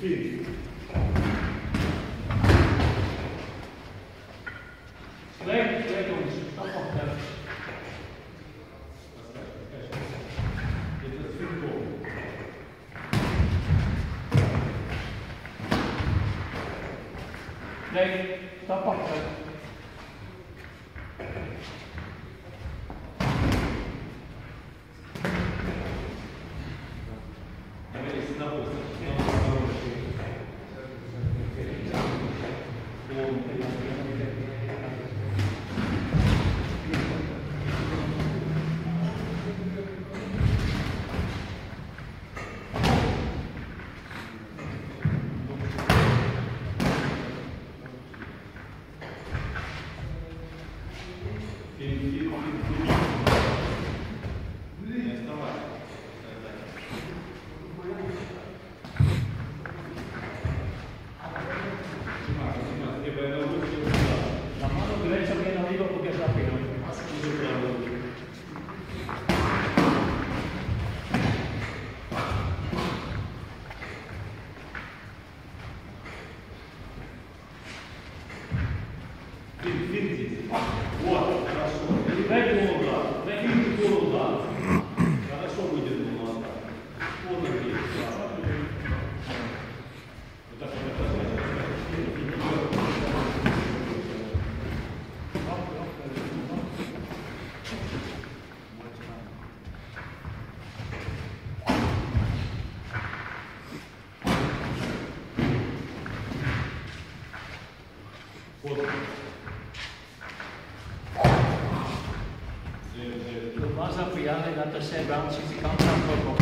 Spin. Leg ons. Stap op. Dit is spin komen. Leg, stap op. La mano derecha viene arriba porque es rápido. Lo vas a apoyarle la tercera round si se cansa un poco.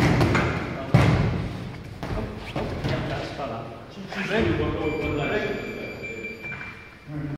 Ya está, para.